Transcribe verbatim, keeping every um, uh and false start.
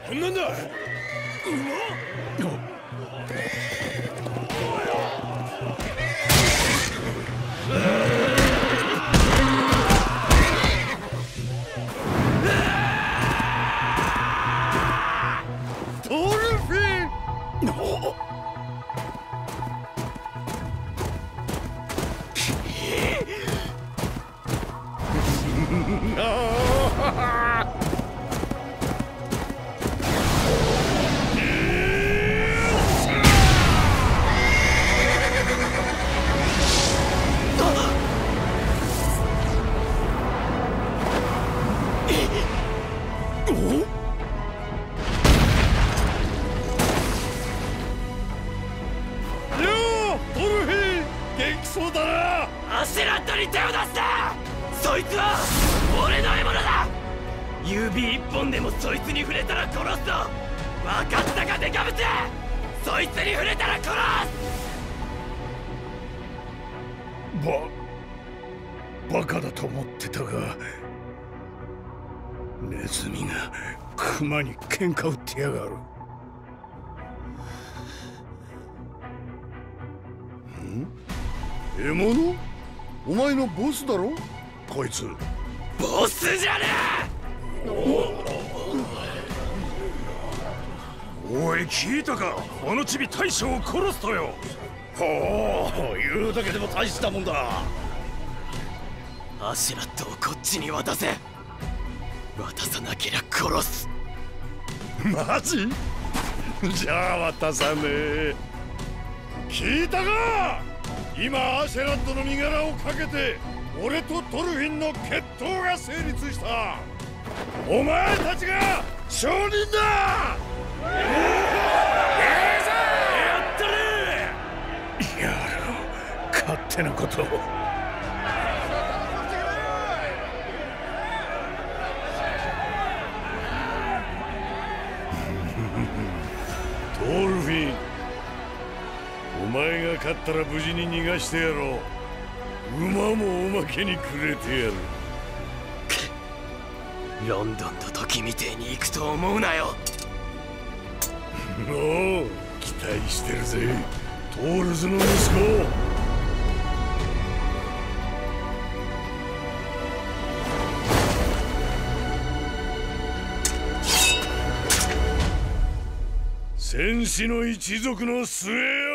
なんだ。トルフィン。そうだな。アシュラットに手を出すな。そいつは俺の獲物だ。指一本でもそいつに触れたら殺すぞ。分かったかデカブツ。そいつに触れたら殺す。ババカだと思ってたが、ネズミがクマに喧嘩売ってやがる。獲物？お前のボスだろこいつ。ボスじゃねえ。おい聞いたか、このチビ大将を殺すとよ。ほう、言うだけでも大したもんだ。アシュラットをこっちに渡せ。渡さなけりゃ殺す。マジ？じゃあ渡さねえ。聞いたか。今アシェラッドの身柄をかけて俺とトルフィンの決闘が成立した。お前たちが証人だ。やったれ。やろう、勝手なことを。トルフィン、お前が勝ったら無事に逃がしてやろう。馬もおまけにくれてやる。ロンドンの時みてえに行くと思うなよ。おう、期待してるぜトールズの息子。戦士の一族の末よ。